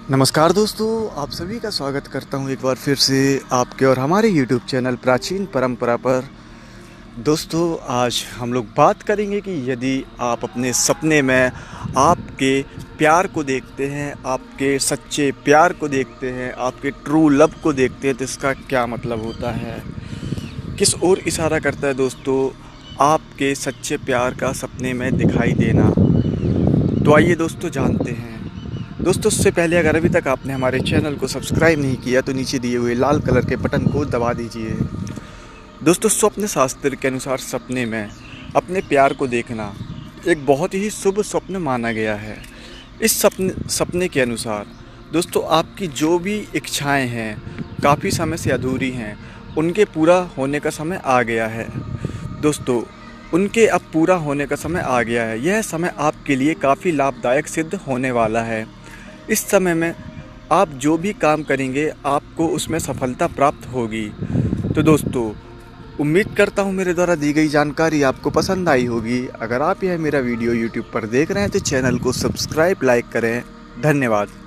नमस्कार दोस्तों, आप सभी का स्वागत करता हूं एक बार फिर से आपके और हमारे YouTube चैनल प्राचीन परंपरा पर। दोस्तों, आज हम लोग बात करेंगे कि यदि आप अपने सपने में आपके प्यार को देखते हैं, आपके सच्चे प्यार को देखते हैं, आपके ट्रू लव को देखते हैं, तो इसका क्या मतलब होता है, किस ओर इशारा करता है दोस्तों आपके सच्चे प्यार का सपने में दिखाई देना। तो आइए दोस्तों जानते हैं। दोस्तों, उससे पहले अगर अभी तक आपने हमारे चैनल को सब्सक्राइब नहीं किया तो नीचे दिए हुए लाल कलर के बटन को दबा दीजिए। दोस्तों, स्वप्न शास्त्र के अनुसार सपने में अपने प्यार को देखना एक बहुत ही शुभ स्वप्न माना गया है। इस सपने के अनुसार दोस्तों आपकी जो भी इच्छाएं हैं, काफ़ी समय से अधूरी हैं, उनके पूरा होने का समय आ गया है। दोस्तों, उनके अब पूरा होने का समय आ गया है। यह समय आपके लिए काफ़ी लाभदायक सिद्ध होने वाला है। इस समय में आप जो भी काम करेंगे आपको उसमें सफलता प्राप्त होगी। तो दोस्तों, उम्मीद करता हूँ मेरे द्वारा दी गई जानकारी आपको पसंद आई होगी। अगर आप यह मेरा वीडियो YouTube पर देख रहे हैं तो चैनल को सब्सक्राइब लाइक करें। धन्यवाद।